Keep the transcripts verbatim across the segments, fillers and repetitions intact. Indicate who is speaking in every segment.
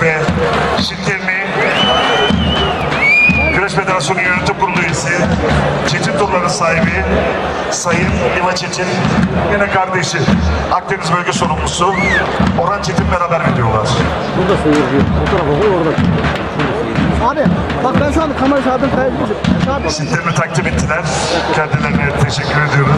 Speaker 1: ve Şirkeli'ni Güreş Federasyonu Yönetim Kurulu üyesi, Çetin Turları sahibi Sayın İva Çetin, yine kardeşi Akdeniz Bölge Sorumlusu Orhan Çetin beraber veriyorlar.
Speaker 2: Burada seyirci, o tarafa koy orada. Abi bak ben şu anda kamera sağdım kaydedeceğim.
Speaker 1: İsimlerini takdim ettiler. Kendilerine teşekkür ediyoruz.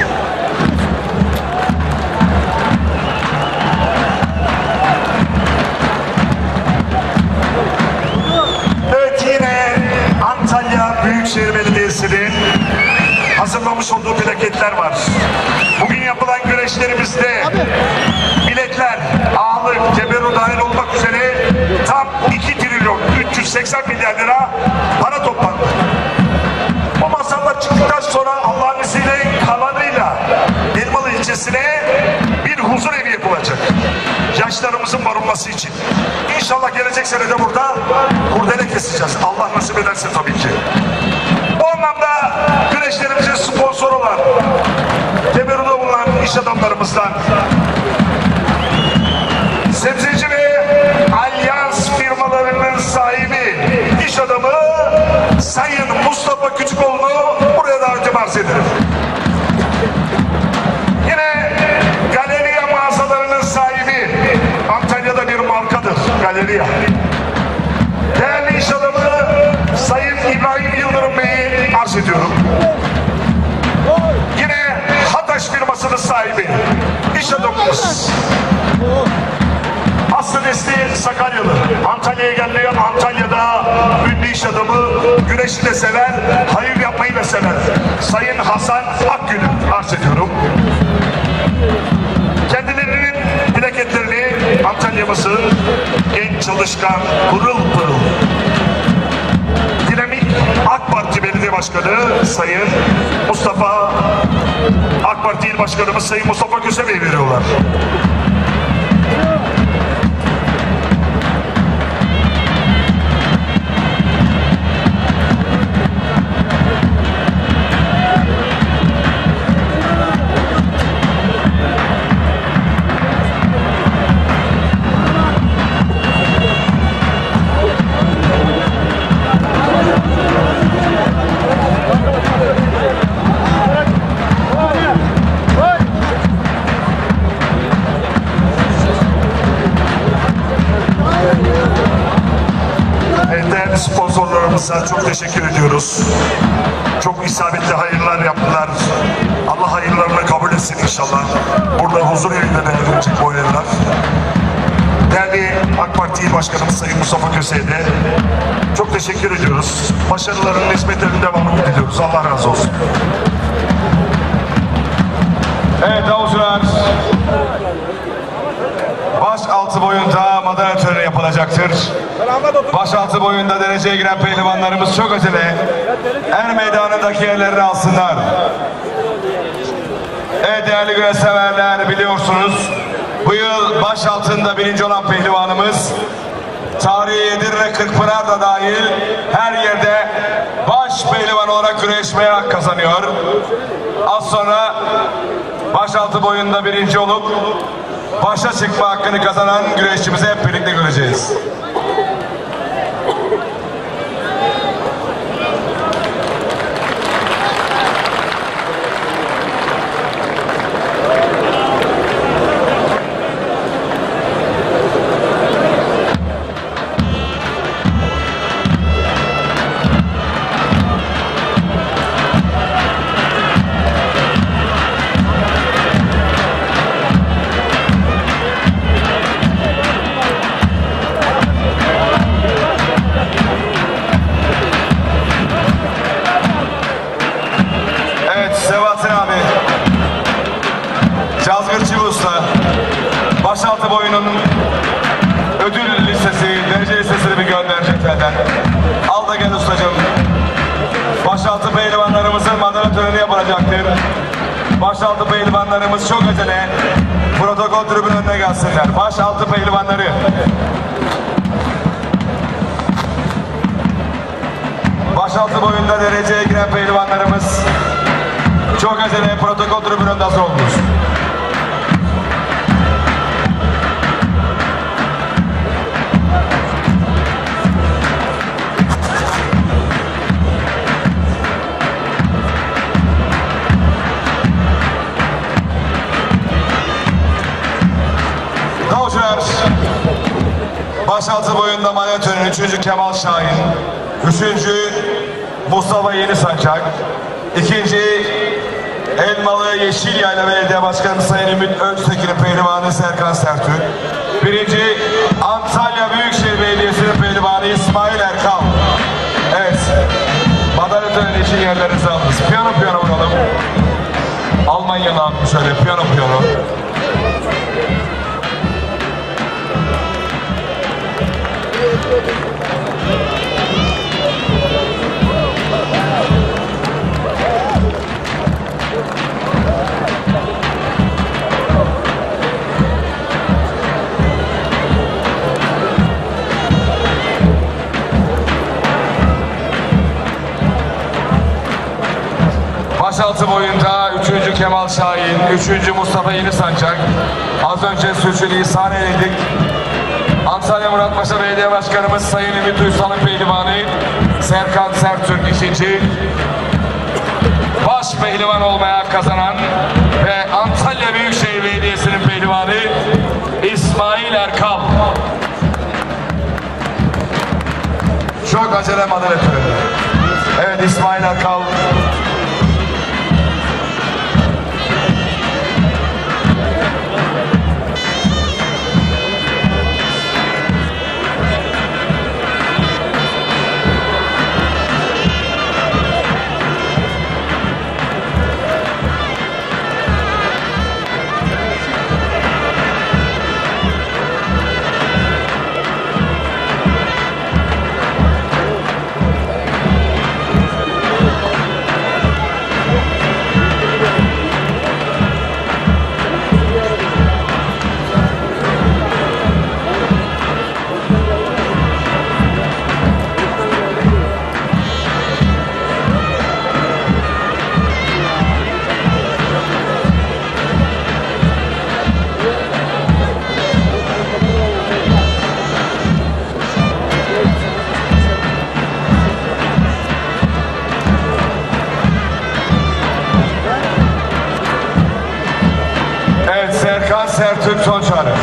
Speaker 1: Evet, yine Antalya Büyükşehir Belediyesi'nin hazırlamış olduğu plaketler var. Bugün yapılan güreşlerimizde biletler, ağırlık, ceberu dahil olmak üzere tam iki trilyon üç yüz seksen milyar lira para toplandı. Bu masallar çıktıktan sonra Allah'ın izniyle kalanıyla Elmalı ilçesine bir huzur evi yapılacak. Yaşlarımızın barınması için. İnşallah gelecek sene de burada kurdele keseceğiz. Allah nasip ederse tabii ki. Bu anlamda güreşlerimizin sponsoru olan, Kemerun'da bulunan iş adamlarımızdan Sebzeci ve Alyans firmalarının sahibi, iş adamı Sayın Mustafa Küçükoğlu'nu buraya davet arz ederim. Yine Galeriya mağazalarının sahibi, Antalya'da bir markadır Galeriya. Değerli iş adamı Sayın İbrahim Yıldırım Bey'i arz ediyorum. Yine Hataş firmasının sahibi, iş adamımız Aslı Nesli Sakaryalı, Antalya'ya geldi. Antalya'da ünlü iş adamı, güreşi de sever, hayır yapmayı da sever. Sayın Hasan Akgül'ü arz ediyorum. Kendilerinin plaketlerini Antalya'mızın en çalışkan, pırıl pırıl, dinamik AK Parti Belediye Başkanı Sayın Mustafa, AK Parti İl Başkanımız Sayın Mustafa Köse Bey veriyorlar. Sponsorlarımıza çok teşekkür ediyoruz. Çok isabetli hayırlar yaptılar. Allah hayırlarını kabul etsin inşallah. Burada huzur evinde değerlenecek bu hayırlar. Değerli AK Parti İl Başkanımız Sayın Mustafa Köse'ye de çok teşekkür ediyoruz. Başarılarının, hizmetlerinin devamını diliyoruz. Allah razı olsun.
Speaker 3: Evet davulcular, başaltı boyunda madalya töreni yapılacaktır. Başaltı boyunda dereceye giren pehlivanlarımız çok acele er meydanındaki yerlerini alsınlar. Evet değerli güreş severler, biliyorsunuz bu yıl başaltında birinci olan pehlivanımız tarihi Edirne Kırkpınar da dahil her yerde baş pehlivan olarak güreşmeye hak kazanıyor. Az sonra başaltı boyunda birinci olup başa çıkma hakkını kazanan güreşçimizi hep birlikte göreceğiz. Başaltı boyunun ödül listesi, derece listesini bir gönderecek benden. Al da gel ustacığım. Başaltı pehlivanlarımızın madalya töreni yapılacaktır. Başaltı pehlivanlarımız çok acele protokol tribünün önüne gelsinler. Başaltı pehlivanları. Başaltı boyunda dereceye giren pehlivanlarımız çok acele protokol tribününde hazır olmuş. Başaltı boyunda Manatör'ün üçüncü Kemal Şahin, üçüncü Mustafa Yeni Sancak, ikinci Elmalı Yeşilyayla Belediye Başkanı Sayın Ümit Öztekin'in pehlivanı Serkan Sertürk, birinci Antalya Büyükşehir Belediyesi'nin pehlivanı İsmail Erkal. Evet, madalya töreni için yerlerinizi alınız. Piyano piyano vuralım. Almanyalı abi şöyle piyano piyano. Başaltı boyunda üçüncü Kemal Şahin, üçüncü Mustafa Yeni Sancak. Az önce sürçülisan eyledik. Antalya Muratpaşa Belediye Başkanımız Sayın Ümit Uysal'ın pehlivanı Serkan Sertürk ikinci. Baş pehlivan olmaya kazanan ve Antalya Büyükşehir Belediyesi'nin pehlivanı İsmail Erkal. Çok acele madalya töreni. Evet, İsmail Erkal. Sertürk son çare.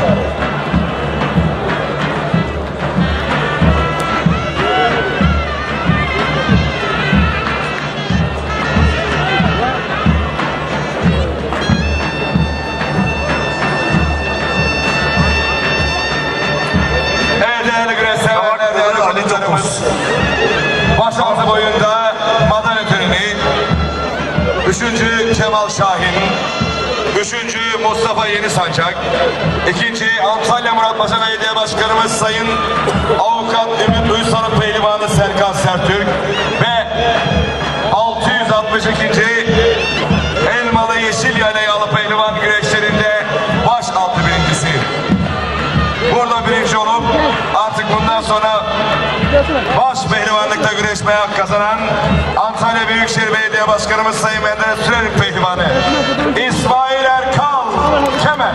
Speaker 3: Evet değerli güreşseverler, değerli konuklarımız, başaltı boyunda madalya töreni üçüncü Kemal Şahin, üçüncü Mustafa Yeni Sancak, ikinci Antalya Muratpaşa Belediye Başkanımız Sayın Avukat Ümit Uysal'ın pehlivanı Serkan Sertürk ve altı yüz altmış ikinci Elmalı Yeşilyayla yağlı pehlivan güreşlerinde başaltı birincisi. Burada birinci olup artık bundan sonra baş pehlivanlıkta güreşmeye hak kazanan Antalya Büyükşehir Belediye Başkanımız Sayın Menderes Sürer'in pehlivanı İsmail Erkal Kemer.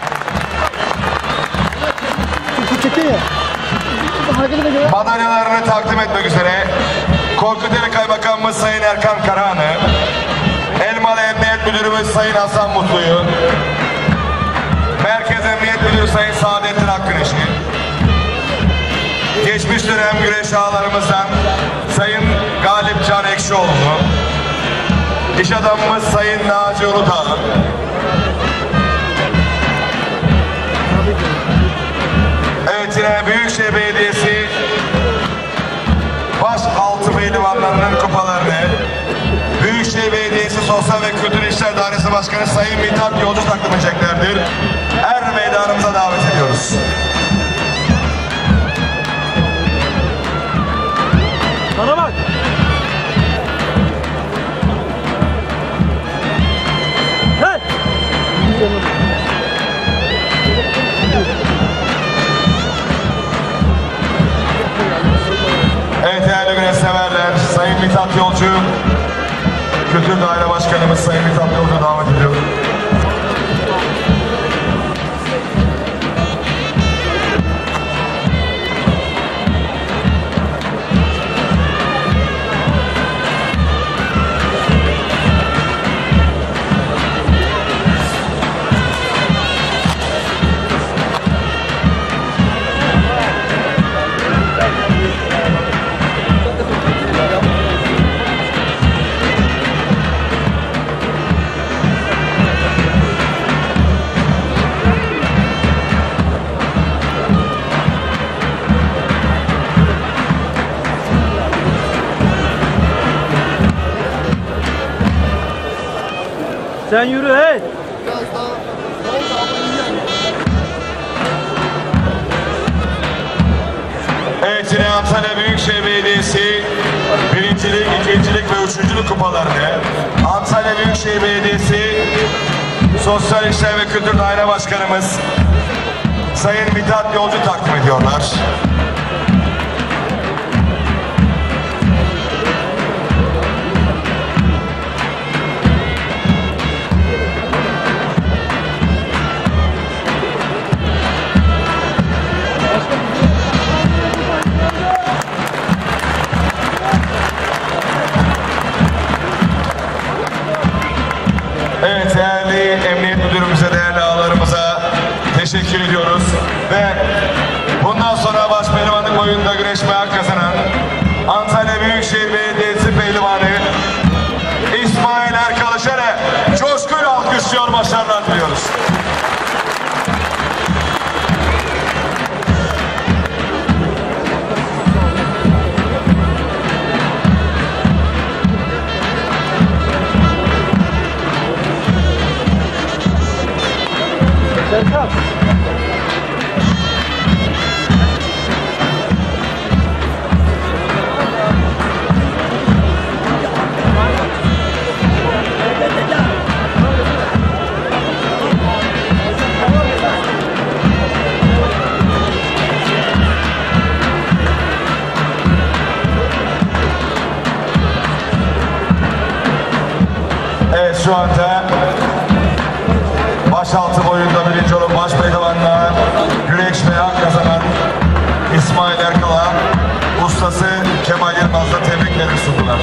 Speaker 3: Madalyalarını takdim etmek üzere Korkuteli Kaymakamımız Sayın Erkan Karahan'ı, Elmalı Emniyet Müdürümüz Sayın Hasan Mutlu'yu, Merkez Emniyet Müdürü Sayın Saadettin Akgüneş'i, geçmiş dönem güreş ağalarımızdan Sayın Galip Can Ekşioğlu'nu, iş adamımız Sayın Naci Uludağ'ı, evet yine Büyükşehir Belediyesi başaltı pehlivanlarının kupalarını Büyükşehir Belediyesi Sosyal ve Kültür İşler Dairesi Başkanı Sayın Mithat Yolcu takdim edeceklerdir. Er meydanımıza davet ediyoruz.
Speaker 2: Bana bak. Hey!
Speaker 3: Evet değerli güreşseverler, Sayın Mithat Yolcu, Kültür Daire Başkanımız Sayın Mithat Yolcu davet ediyor.
Speaker 2: Sen yürü hey.
Speaker 3: Evet, yine Antalya Büyükşehir Belediyesi birincilik, ikincilik ve üçüncülük kupalarını Antalya Büyükşehir Belediyesi Sosyal İşler ve Kültür Daire Başkanımız Sayın Mithat Yolcu takdim ediyorlar. Evet, değerli Emniyet Müdürümüze, değerli ağalarımıza teşekkür ediyoruz. Ve bundan sonra baş pehlivanlık oyununda güreşmeye hak kazanan Antalya Büyükşehir Belediyesi pehlivanı İsmail Erkal'ı şöyle coşkuyla alkışlıyor, başarılar diliyoruz.
Speaker 2: Serkan.
Speaker 3: Evet, şu anda başaltı boyunda birinci olan baş pehlivanla güreşmeye hak kazanan İsmail Erkal'a ustası Kemal Yılmaz'la tebrikleri sundular.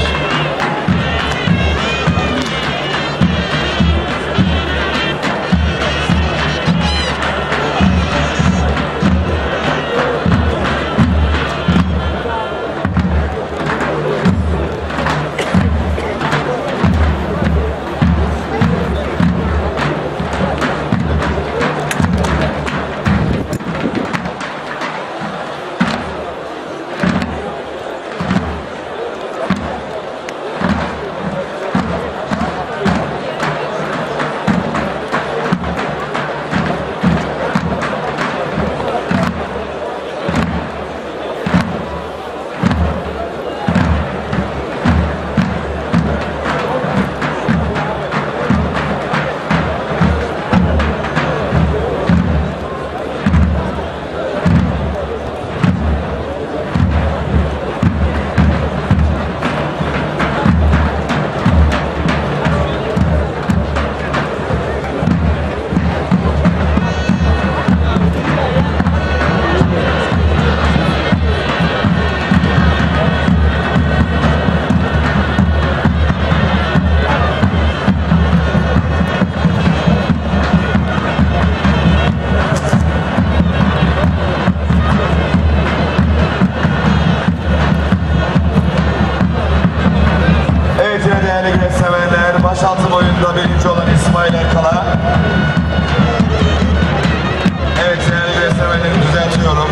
Speaker 3: Başaltı boyunda birinci olan İsmail Erkal'a. Evet, değerli güreşseverleri düzeltiyorum.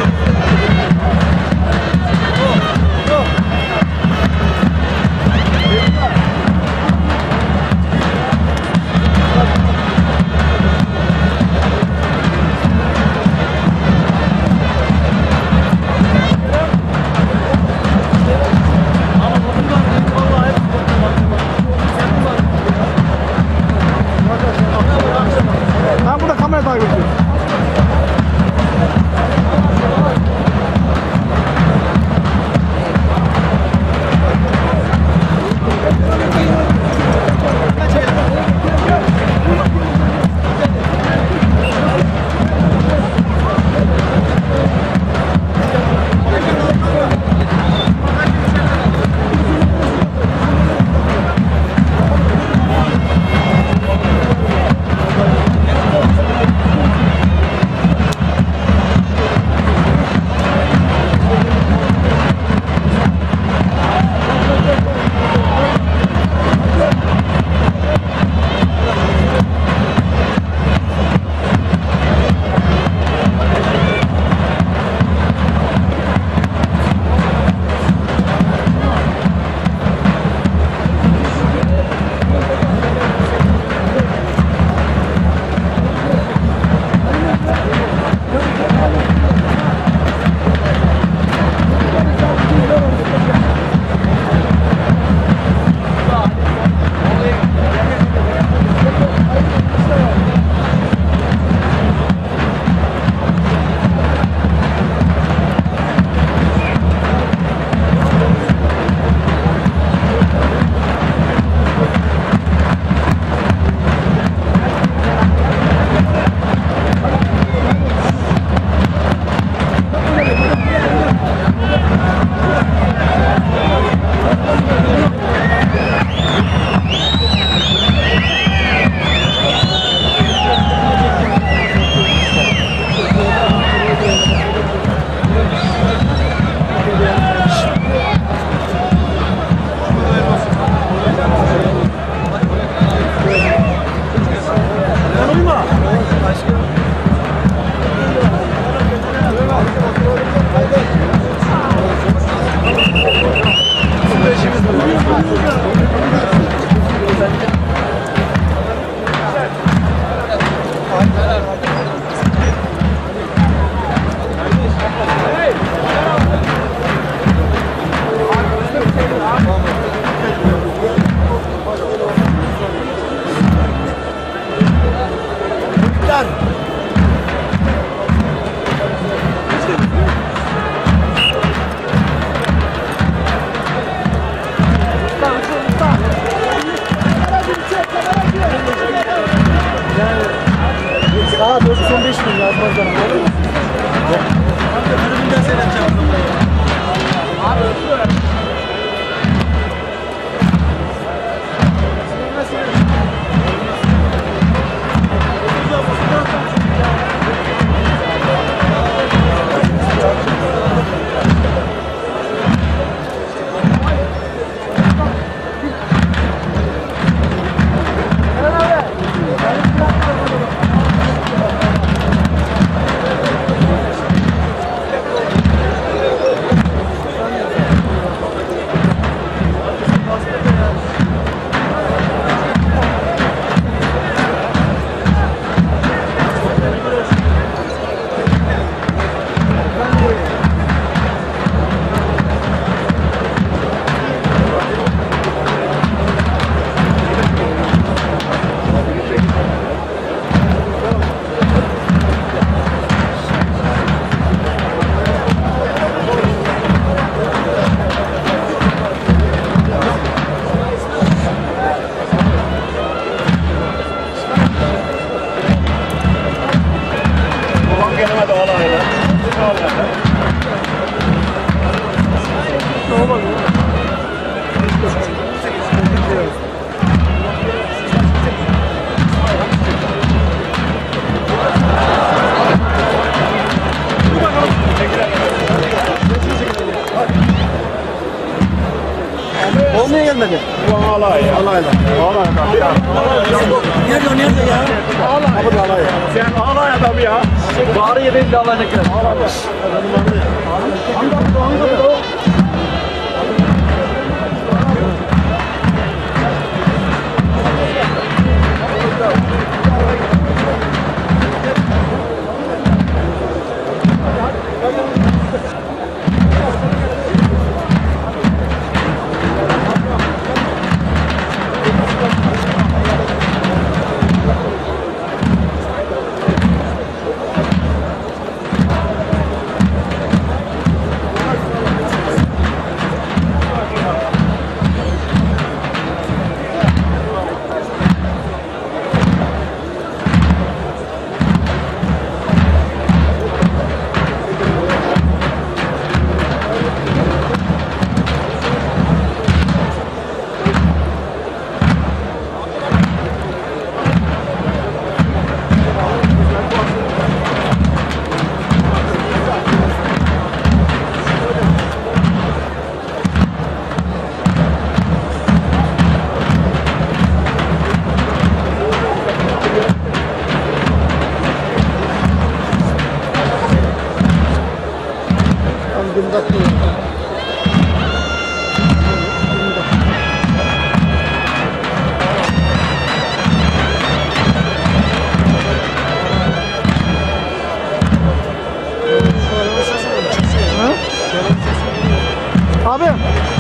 Speaker 2: Alay. Alayla. Alay adam ya.
Speaker 4: Nerede o nerede ya?
Speaker 2: Alay. Abi de alay. Sen alay adam ya.
Speaker 4: Bari yemeğin de alacaklar.
Speaker 2: Alay. Hangi hangi o? Abi.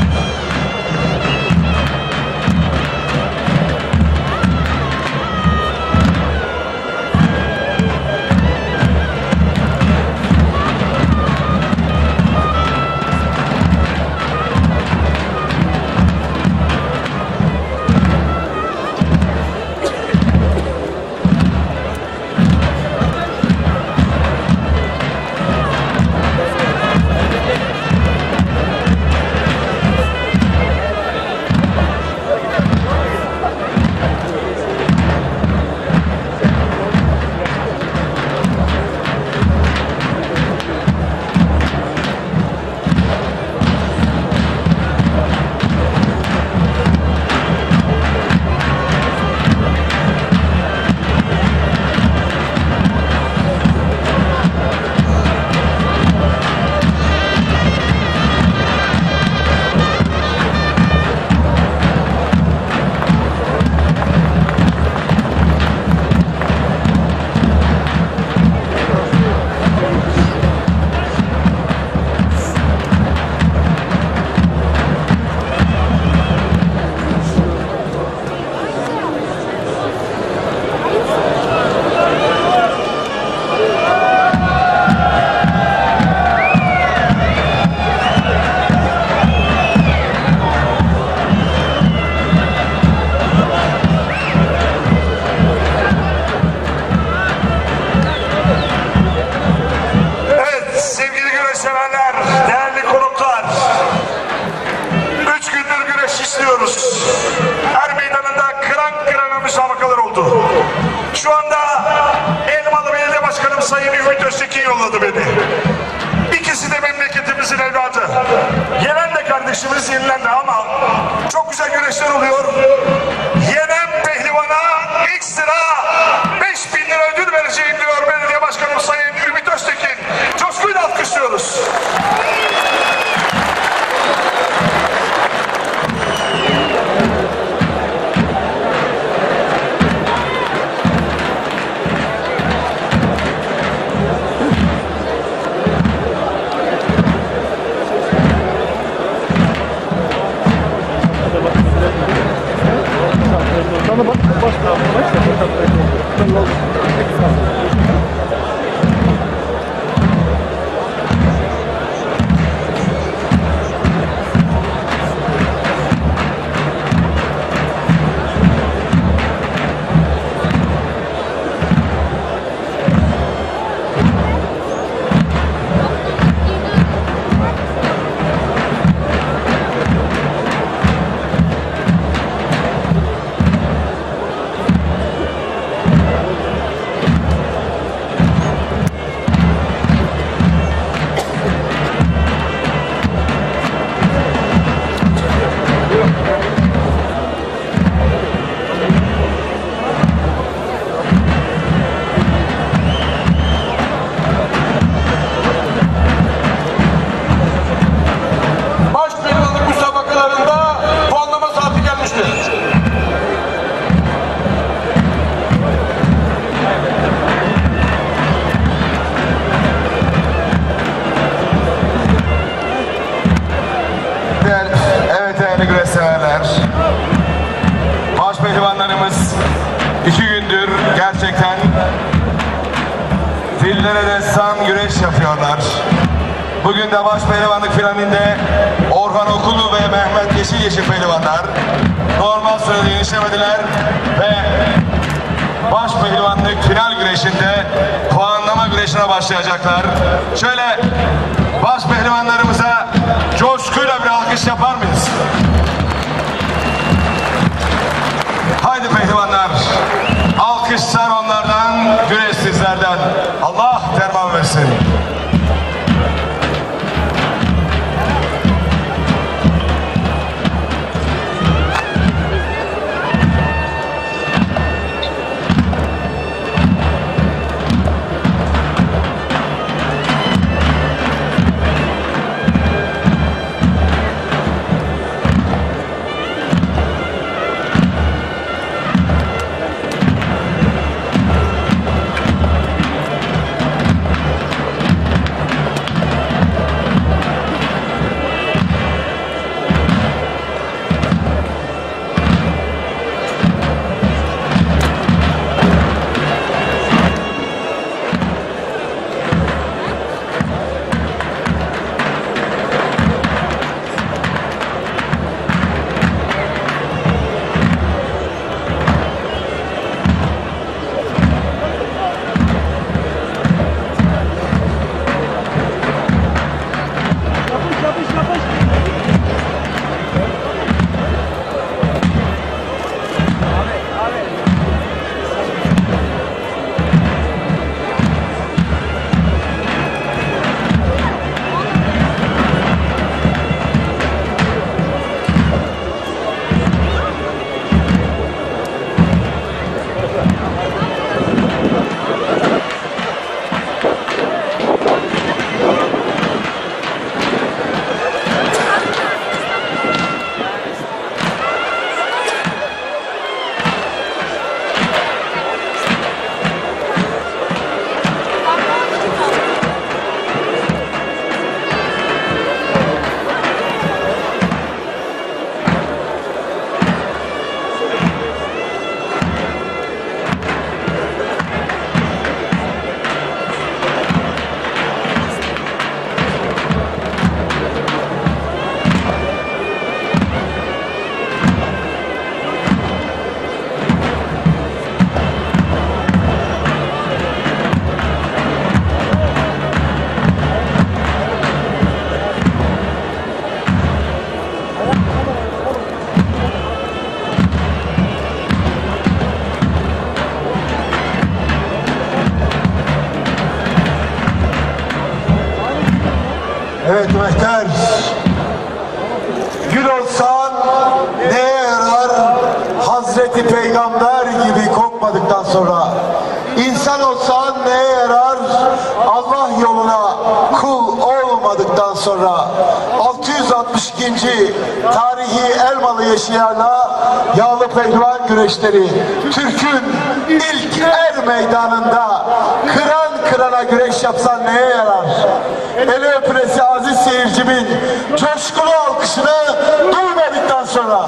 Speaker 1: Şu anda Elmalı Belediye Başkanım Sayın Ümit Öztekin yolladı beni. İkisi de memleketimizin evladı. Yenen de kardeşimiz, yenilen de, ama çok güzel güreşler oluyor. Yenen pehlivana ekstra beş bin lira ödül vereceğim diyor Belediye Başkanım Sayın Ümit Öztekin. Coşkuyla alkışlıyoruz.
Speaker 2: Hadi bakalım.
Speaker 3: Bugün de baş pehlivanlık finalinde Orhan Okulu ve Mehmet Yeşil Yeşil pehlivanlar normal sürede yenişemediler ve baş pehlivanlık final güreşinde puanlama güreşine başlayacaklar. Şöyle baş pehlivanlarımıza coşkuyla bir alkış yapar mıyız? Haydi pehlivanlar, alkışlar onlardan, güreş sizlerden. Allah derman versin.
Speaker 5: Evet Mehter, gül olsan neye yarar? Hazreti Peygamber gibi kokmadıktan sonra. İnsan olsan neye yarar? Allah yoluna kul olmadıktan sonra. altı yüz altmış ikinci tarihi Elmalı Yeşilyar'la yağlı pehlivan güreşleri Türk'ün ilk er meydanında kıran kırana güreş yapsan neye yarar? Eli öpülesi aziz seyircimin coşkulu alkışını duymadıktan sonra.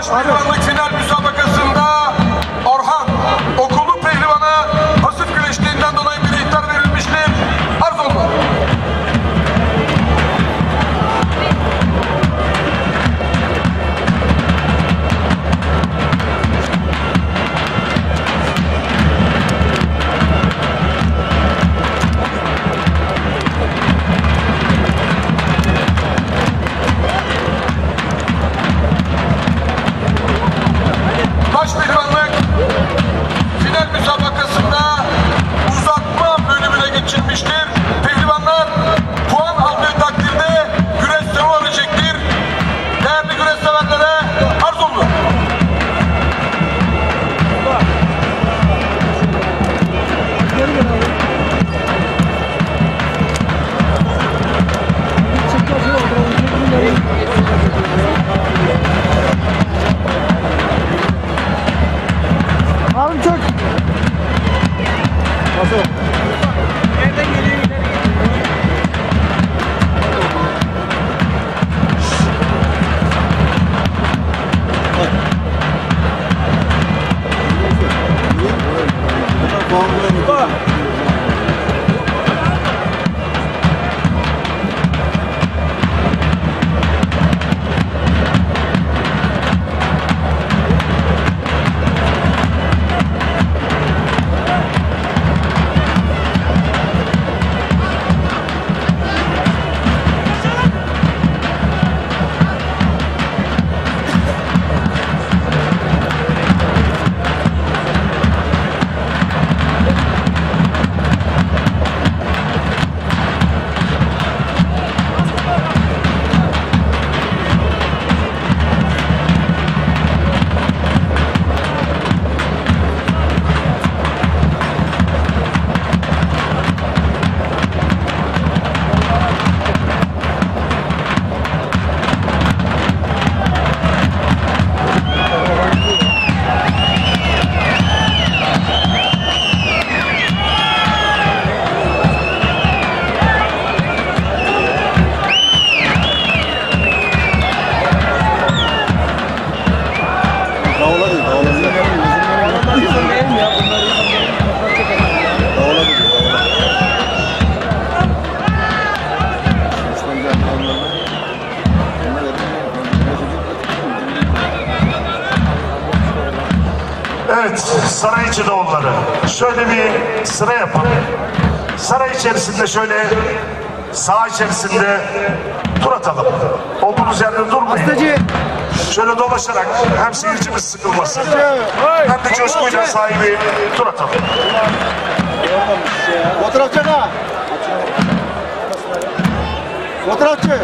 Speaker 3: Baş pehlivanlık final müsabakasında Orhan okulu pehlivanı pasif güreştiğinden dolayı bir ihtar verilmiştir. Arz olun. Baş pehlivanlık final müsabakasında uzatma bölümüne geçilmiştir. Pehlivanlar puan aldığı takdirde güreş devam edecektir. Değerli güreş severlere arz olunur.
Speaker 2: Harun çök. Nasıl?
Speaker 4: Nereden geliyor?
Speaker 1: Evet, saray içi doğumları. Şöyle bir sıra yapalım. Saray içerisinde şöyle sağ içerisinde tur atalım. Olduğumuz yerde durmayın.
Speaker 2: Hastacı.
Speaker 1: Şöyle dolaşarak hem seyircimiz sıkılmasın hem de coşkuyla sahibi tur atalım.
Speaker 2: Fotoğrafçı ha. Fotoğrafçı.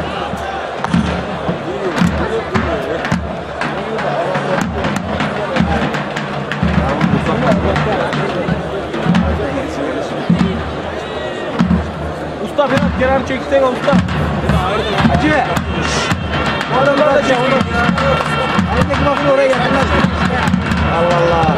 Speaker 4: Usta biraz kenar çeksene usta.
Speaker 2: Hacı. Bu adamlar da çek. Elindeki bakın oraya gelsinler. Allah Allah.